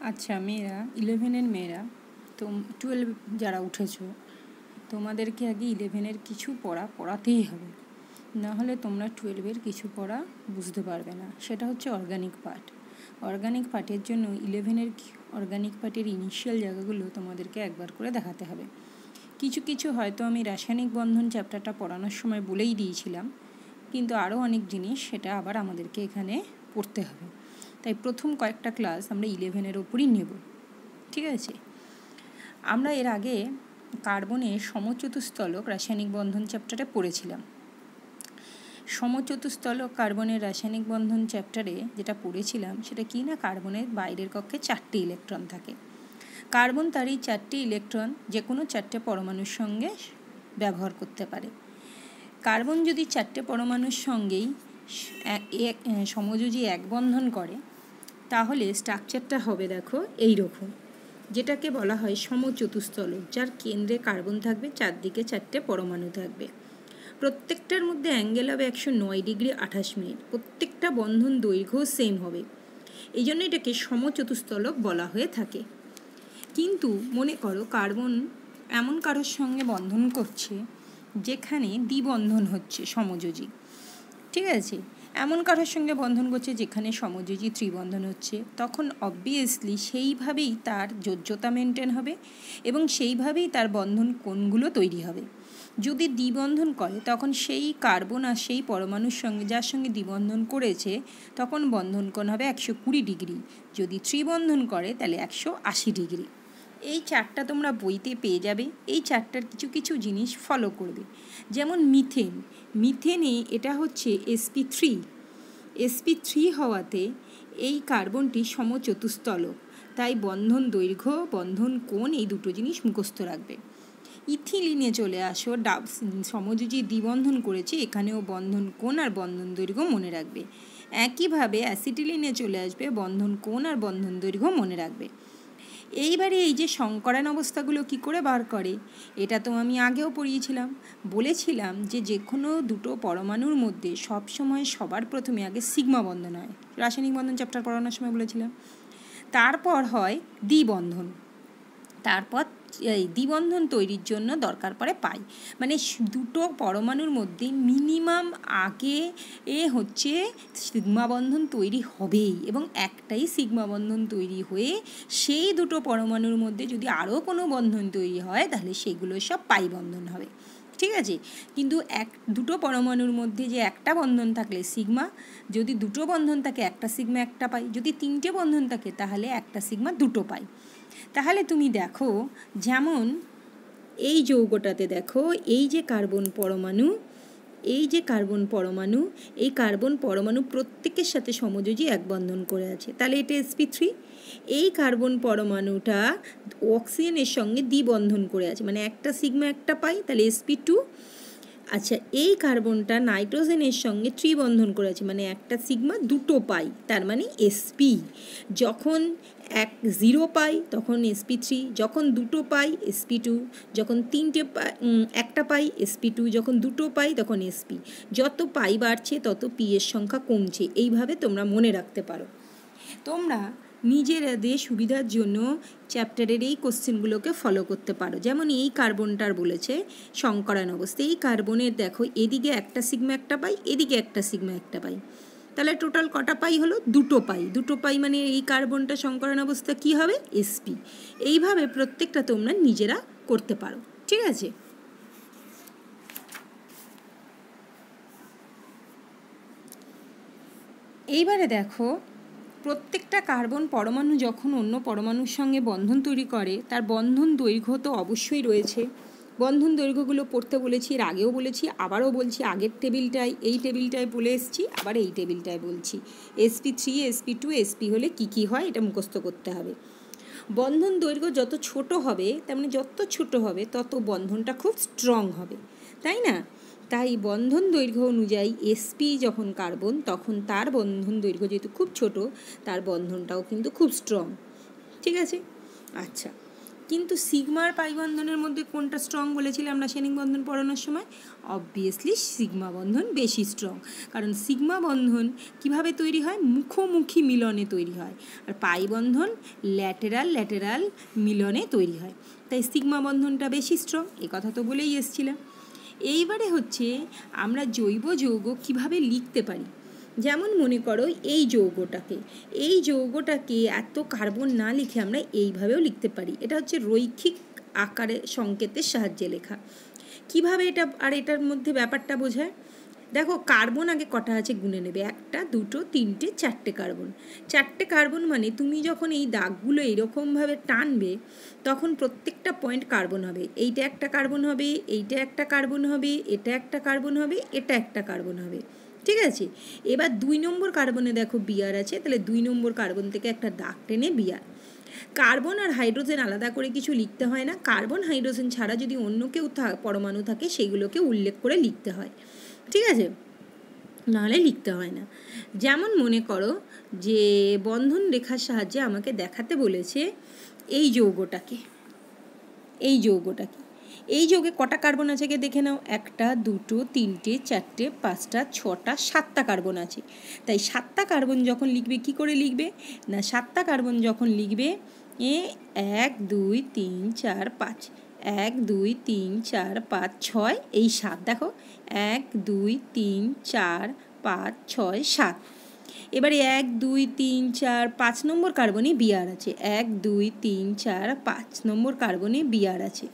আচ্ছা মেয়েরা 11-এর মেয়েরা তো 12 যারা উঠেছো তোমাদেরকে আগে 11-এর কিছু পড়াতেই হবে, না হলে তোমরা 12-এর কিছু পড়া বুঝতে পারবে না। সেটা হচ্ছে অর্গানিক পার্ট। অর্গানিক পার্টের জন্য 11-এর অর্গানিক পার্টের ইনিশিয়াল জায়গাগুলো তোমাদেরকে একবার করে দেখাতে হবে। কিছু কিছু হয়তো আমি রাসায়নিক বন্ধন চ্যাপ্টারটা পড়ানোর সময় বলেই দিয়েছিলাম, কিন্তু আরও অনেক জিনিস সেটা আবার আমাদেরকে এখানে পড়তে হবে। তাই প্রথম কয়েকটা ক্লাস আমরা 11-এর ওপরই নেব, ঠিক আছে? আমরা এর আগে কার্বনের সমচতুস্তলক রাসায়নিক বন্ধন চ্যাপ্টারে পড়েছিলাম। সমচতুস্তলক কার্বনের রাসায়নিক বন্ধন চ্যাপ্টারে যেটা পড়েছিলাম সেটা কি না, কার্বনের বাইরের কক্ষে 4টি ইলেকট্রন থাকে। কার্বন তার এই 4টি ইলেকট্রন যে কোনো 4টে পরমাণুর সঙ্গে ব্যবহার করতে পারে। কার্বন যদি 4টে পরমাণুর সঙ্গেই সমযোজী এক বন্ধন করে তাহলে স্ট্রাকচারটা হবে দেখো এই রকম, যেটাকে বলা হয় সমচতুস্তলক, যার কেন্দ্রে কার্বন থাকবে, চারদিকে 4টে পরমাণু থাকবে। প্রত্যেকটার মধ্যে অ্যাঙ্গেল হবে 109 ডিগ্রি 28 মিনিট। প্রত্যেকটা বন্ধন দৈর্ঘ্য সেম হবে, এই জন্য এটাকে সমচতুস্তলক বলা হয়ে থাকে। কিন্তু মনে করো কার্বন এমন কারোর সঙ্গে বন্ধন করছে যেখানে দ্বিবন্ধন হচ্ছে সমযোজী, ঠিক আছে? এমন কারোর সঙ্গে বন্ধন করছে যেখানে সমযোজী ত্রিবন্ধন হচ্ছে, তখন অবভিয়াসলি সেইভাবেই তার যোজ্যতা মেনটেন হবে এবং সেইভাবেই তার বন্ধন কোণগুলো তৈরি হবে। যদি দ্বিবন্ধন করে তখন সেই কার্বন আর সেই পরমাণুর সঙ্গে যার সঙ্গে দ্বিবন্ধন করেছে তখন বন্ধন কোণ হবে 120 ডিগ্রি। যদি ত্রিবন্ধন করে তাহলে 180 ডিগ্রি। এই চারটা তোমরা বইতে পেয়ে যাবে। এই চারটার কিছু কিছু জিনিস ফলো করবে। যেমন মিথেনে এটা হচ্ছে sp3 হওয়াতে এই কার্বনটি সমচতুস্তলক, তাই বন্ধন দৈর্ঘ্য বন্ধন কোণ এই দুটো জিনিস মুখস্থ রাখবে। ইথিলিনে চলে আসো, সমযোজী দ্বিবন্ধন করেছে, এখানেও বন্ধন কোণ আর বন্ধন দৈর্ঘ্য মনে রাখবে। একইভাবে অ্যাসিটিলিনে চলে আসবে, বন্ধন কোণ আর বন্ধন দৈর্ঘ্য মনে রাখবে। এইবারে এই যে সংকরান অবস্থাগুলো কি করে বার করে, এটা তো আমি আগেও পড়িয়েছিলাম। বলেছিলাম যে কোনো দুটো পরমাণুর মধ্যে সবসময় সবার প্রথমে আগে সিগমা বন্ধন হয়, রাসায়নিক বন্ধন চ্যাপ্টার পড়ানোর সময় বলেছিলাম। তারপর হয় দ্বিবন্ধন, তারপর এই দ্বিবন্ধন তৈরির জন্য দরকার পড়ে পাই। মানে দুটো পরমাণুর মধ্যে মিনিমাম আগে হচ্ছে সিগমা বন্ধন তৈরি হবেই, এবং একটাই সিগমা বন্ধন তৈরি হয়ে সেই দুটো পরমাণুর মধ্যে যদি আরও কোনো বন্ধন তৈরি হয় তাহলে সেগুলো সব পাই বন্ধন হবে, ঠিক আছে? কিন্তু দুটো পরমাণুর মধ্যে যে একটা বন্ধন থাকলে সিগমা, যদি দুটো বন্ধন থাকে একটা সিগমা একটা পাই, যদি তিনটে বন্ধন থাকে তাহলে একটা সিগমা দুটো পাই। তাহলে তুমি দেখো, যেমন এই যৌগটাতে দেখো এই যে কার্বন পরমাণু, এই কার্বন পরমাণু প্রত্যেকের সাথে সমযোজী এক বন্ধন করে আছে, তাহলে এটা sp3। এই কার্বন পরমাণুটা অক্সিজেনের সঙ্গে দ্বিবন্ধন করে আছে, মানে একটা সিগমা একটা পাই, তাহলে sp2। আচ্ছা, এই কার্বনটা নাইট্রোজেনের সঙ্গে ত্রিবন্ধন করে আছে, মানে একটা সিগমা দুটো পাই, তার মানে sp। যখন 0 পাই তখন sp3, যখন দুটো পাই sp2, যখন একটা পাই sp2, যখন দুটো পাই তখন sp। যত পাই বাড়ছে তত পি এর সংখ্যা কমছে। এইভাবে তোমরা মনে রাখতে পারো। তোমরা নিজেদের সুবিধার জন্য চ্যাপ্টারের এই কোশ্চেনগুলোকে ফলো করতে পারো। যেমন এই কার্বনটার বলেছে সংকরান অবস্থা, এই কার্বনের দেখো এদিকে একটা সিগমা একটা পাই, এদিকে একটা সিগমা একটা পাই, তাহলে টোটাল কটা পাই হলো? দুটো পাই মানে এই কার্বনটা সংকরান অবস্থা কি হবে? sp। এইভাবে প্রত্যেকটা তোমরা নিজেরা করতে পারো, ঠিক আছে? এইবারে দেখো, প্রত্যেকটা কার্বন পরমাণু যখন অন্য পরমাণুর সঙ্গে বন্ধন তৈরি করে তার বন্ধন দৈর্ঘ্য তো অবশ্যই রয়েছে। বন্ধন দৈর্ঘ্যগুলো পড়তে বলেছি, এর আগেও বলেছি, আবারও বলছি। আগের এই টেবিলটায় বলে এসেছি, আবার এই টেবিলটায় বলছি। sp3 sp2 sp হলে কি হয় এটা মুখস্থ করতে হবে। বন্ধন দৈর্ঘ্য যত ছোট হবে, তার মানে যত ছোট হবে তত বন্ধনটা খুব স্ট্রং হবে, তাই না? তাই বন্ধন দৈর্ঘ্য অনুযায়ী sp যখন কার্বন, তখন তার বন্ধন দৈর্ঘ্য যেহেতু খুব ছোট, তার বন্ধনটাও কিন্তু খুব স্ট্রং, ঠিক আছে? আচ্ছা, কিন্তু সিগমা আর পাই বন্ধনের মধ্যে কোনটা স্ট্রং বলেছিলাম আমরা শ্রেণিক বন্ধন পড়ানোর সময়? অবভিয়াসলি সিগমা বন্ধন বেশি স্ট্রং, কারণ সিগমা বন্ধন কিভাবে তৈরি হয়? মুখোমুখি মিলনে তৈরি হয়, আর পাই বন্ধন ল্যাটেরাল মিলনে তৈরি হয়, তাই সিগমা বন্ধনটা বেশি স্ট্রং। এ কথা তো বলেই এসেছিলাম। এইবারে হচ্ছে আমরা জৈব যৌগ কিভাবে লিখতে পারি। যেমন মনে করো এই যৌগটাকে এত কার্বন না লিখে আমরা এইভাবেও লিখতে পারি। এটা হচ্ছে রৈখিক আকারে সংকেতের সাহায্যে লেখা। কিভাবে এটা আর এটার মধ্যে ব্যাপারটা বোঝায়? দেখো কার্বন আগে কটা আছে গুনে নেবে, 1 2 3 4টে কার্বন। 4টে কার্বন মানে তুমি যখন এই দাগগুলো এইরকমভাবে টানবে তখন প্রত্যেকটা পয়েন্ট কার্বন হবে। এইটা একটা কার্বন হবে, এইটা একটা কার্বন হবে, এটা একটা কার্বন হবে, এটা একটা কার্বন হবে, ঠিক আছে? এবার 2 নম্বর কার্বনে দেখো বিআর আছে, তাহলে 2 নম্বর কার্বন থেকে একটা দাগ টেনে বিআর। কার্বন আর হাইড্রোজেন আলাদা করে কিছু লিখতে হয় না, কার্বন হাইড্রোজেন ছাড়া যদি অন্য কেউ পরমাণু থাকে সেগুলোকে উল্লেখ করে লিখতে হয়, ঠিক আছে? নাহলে লিখতে হয় না। যেমন মনে করো যে বন্ধন রেখার সাহায্যে আমাকে দেখাতে বলেছে এই যৌগটাকে। এই যৌগে কটা কার্বন আছে কে দেখে নাও। 1 2 3 4 5 6 7টা কার্বন আছে। তাই 7টা কার্বন যখন লিখবে কি করে লিখবে না, 7টা কার্বন যখন লিখবে 1 2 3 4 5, 1 2 3 4 5 6, এই 7, দেখো 1 2 3 4 5 6 7। এবারে 1 2 3 4 5 নম্বর কার্বনে বিআর আছে, 1 2 3 4 5 নম্বর কার্বনে বিআর আছে।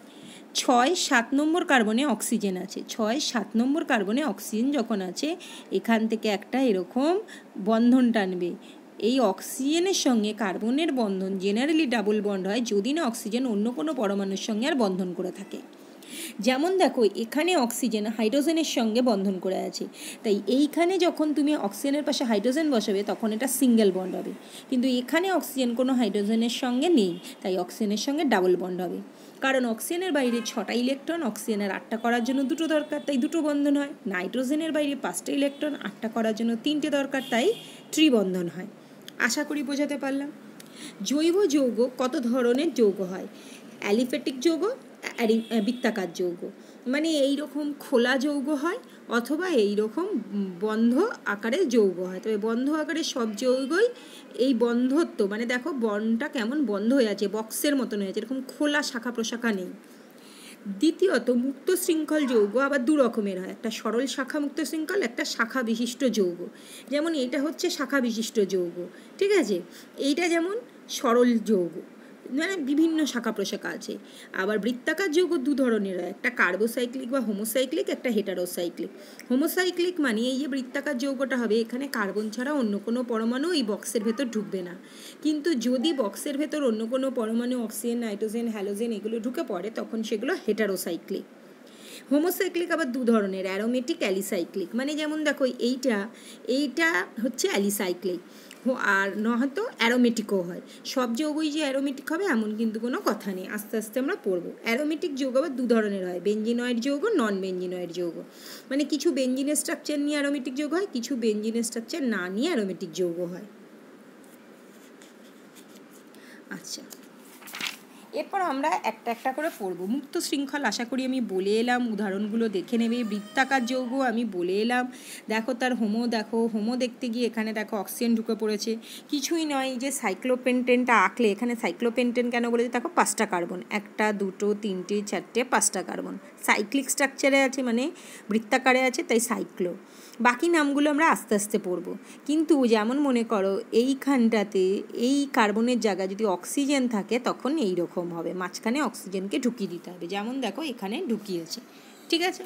6 7 নম্বর কার্বনে অক্সিজেন আছে, 6 7 নম্বর কার্বনে অক্সিজেন যখন আছে এখান থেকে একটা এরকম বন্ধন টানবে। এই অক্সিজেনের সঙ্গে কার্বনের বন্ধন জেনারেলি ডাবল বন্ড হয় যদি না অক্সিজেন অন্য কোনো পরমাণুর সঙ্গে আর বন্ধন করে থাকে। যেমন দেখো এখানে অক্সিজেন হাইড্রোজেনের সঙ্গে বন্ধন করে আছে, তাই এইখানে যখন তুমি অক্সিজেনের পাশে হাইড্রোজেন বসাবে তখন এটা সিঙ্গেল বন্ড হবে, কিন্তু এখানে অক্সিজেন কোনো হাইড্রোজেনের সঙ্গে নেই, তাই অক্সিজেনের সঙ্গে ডাবল বন্ড হবে। কারণ অক্সিজেনের বাইরে 6টা ইলেকট্রন, অক্সিজেনের 8টা করার জন্য 2টো দরকার, তাই 2টো বন্ধন হয়। নাইট্রোজেনের বাইরে 5টা ইলেকট্রন, 8টা করার জন্য 3টে দরকার, তাই ত্রিবন্ধন হয়। আশা করি বোঝাতে পারলাম। জৈব যৌগ কত ধরনের যৌগ হয়? অ্যালিফ্যাটিক যৌগ, বৃত্তাকার যৌগ, মানে এইরকম খোলা যৌগ হয় অথবা এইরকম বন্ধ আকারের যৌগ হয়। তবে বন্ধ আকারের সব যৌগই এই বন্ধত্ব, মানে দেখো বন্ডটা কেমন বন্ধ হয়ে আছে, বক্সের মতন হয়ে আছে, এরকম খোলা শাখা প্রশাখা নেই। দ্বিতীয়ত মুক্ত শৃঙ্খল যৌগ আবার 2 রকমের হয়, একটা সরল শাখা মুক্ত শৃঙ্খল, একটা শাখা বিশিষ্ট যৌগ। যেমন এটা হচ্ছে শাখা বিশিষ্ট যৌগ, ঠিক আছে? এইটা যেমন সরল যৌগ, মানে বিভিন্ন শাখা প্রশাখা আছে। আবার বৃত্তাকার যৌগ 2 ধরনের হয়, একটা কার্বোসাইক্লিক বা হোমোসাইক্লিক, একটা হেটারোসাইক্লিক। হোমোসাইক্লিক মানে এই যে বৃত্তাকার যৌগটা হবে এখানে কার্বন ছাড়া অন্য কোনো পরমাণু এই বক্সের ভেতর ঢুকবে না, কিন্তু যদি বক্সের ভেতর অন্য কোনো পরমাণু অক্সিজেন নাইট্রোজেন হ্যালোজেন এগুলো ঢুকে পড়ে তখন সেগুলো হেটারোসাইক্লিক। হোমোসাইক্লিক আবার 2 ধরনের, অ্যারোমেটিক, অ্যালিসাইক্লিক। মানে যেমন দেখো এইটা হচ্ছে অ্যালিসাইক্লিক, আর নয়তো অ্যারোমেটিকও হয়। সব যৌগই যে অ্যারোমেটিক হবে এমন কিন্তু কোনো কথা নেই, আস্তে আস্তে আমরা পড়বো। অ্যারোমেটিক যৌগ আবার 2 ধরনের হয়, বেঞ্জিনয়েড যৌগ, নন বেঞ্জিনয়েড যৌগ। মানে কিছু বেঞ্জিনের স্ট্রাকচার নিয়ে অ্যারোমেটিক যৌগ হয়, কিছু বেঞ্জিনের স্ট্রাকচার না নিয়ে অ্যারোমেটিক যৌগ হয়। আচ্ছা, এরপর আমরা একটা একটা করে পড়বো। মুক্ত শৃঙ্খল আশা করি আমি বলে এলাম, উদাহরণগুলো দেখে নেবে। বৃত্তাকার যৌগ আমি বলে এলাম, দেখো তার হোমো দেখতে গিয়ে এখানে দেখো অক্সিজেন ঢুকে পড়েছে, কিছুই নয় যে সাইক্লোপেন্টেনটা আঁকলে এখানে সাইক্লোপেন্টেন কেন বলেছে, দেখো 5টা কার্বন, 1 2 3 4 5টা কার্বন, সাইক্লিক স্ট্রাকচারে আছে মানে বৃত্তাকারে আছে, তাই সাইক্লো। বাকি নামগুলো আমরা আস্তে আস্তে পড়বো। কিন্তু যেমন মনে করো এইখানটাতে এই কার্বনের জায়গায় যদি অক্সিজেন থাকে তখন এই রকম হবে, মাঝখানে অক্সিজেনকে ঢুকিয়ে দিতে হবে, যেমন দেখো এখানে ঢুকিয়েছে, ঠিক আছে?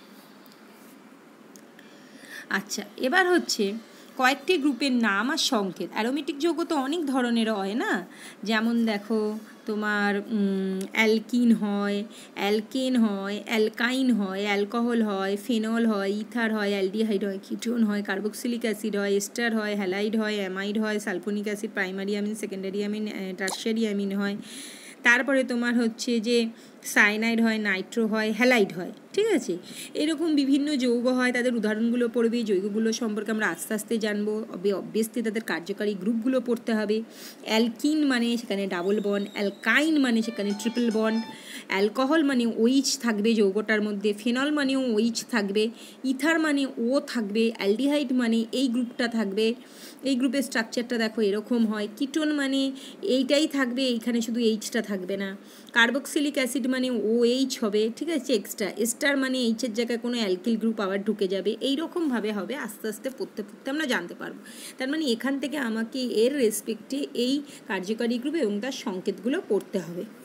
আচ্ছা, এবার হচ্ছে কয়েকটি গ্রুপের নাম আর সংকেত। অ্যারোমেটিক যৌগ তো অনেক ধরনের হয় না, যেমন দেখো তোমার অ্যালকিন হয়, অ্যালকেন হয়, অ্যালকাইন হয়, অ্যালকোহল হয়, ফেনল হয়, ইথার হয়, অ্যালডিহাইড হয়, কিটোন হয়, কার্বক্সিলিক অ্যাসিড হয়, এস্টার হয়, হ্যালাইড হয়, অ্যামাইড হয়, sulphonic acid, primary amine, secondary amine, tertiary amine হয়। তারপরে তোমার হচ্ছে যে সায়ানাইড হয়, নাইট্রো হয়, হ্যালাইড হয়, ঠিক আছে। এরকম বিভিন্ন যৌগ হয়, তাদের উদাহরণগুলো পড়বে, যৌগগুলো সম্পর্কে আমরা আস্তে আস্তে জানবো। অবভিয়াসলি তাদের কার্যকারী গ্রুপগুলো পড়তে হবে। অ্যালকিন মানে সেখানে ডাবল বন্ড, অ্যালকাইন মানে সেখানে ট্রিপল বন্ড, অ্যালকোহল মানে ওইচ থাকবে যৌগটার মধ্যে, ফেনল মানেও ওইচ থাকবে, ইথার মানে ও থাকবে, অ্যালডিহাইড মানে এই গ্রুপটা থাকবে, এই গ্রুপের স্ট্রাকচারটা দেখো এরকম হয়। কিটোন মানে এইটাই থাকবে, এইখানে শুধু এইচটা থাকবে না। কার্বক্সিলিক অ্যাসিড মানে ও এইচ হবে, ঠিক আছে, এক্সট্রা। এস্টার মানে এইচের জায়গায় কোনো অ্যালকিল গ্রুপ আবার ঢুকে যাবে, এইরকমভাবে হবে। আস্তে আস্তে পড়তে পড়তে আমরা জানতে পারবো। তার মানে এখান থেকে আমাকে এর রেসপেক্টে এই কার্যকারী গ্রুপ এবং তার সংকেতগুলো পড়তে হবে।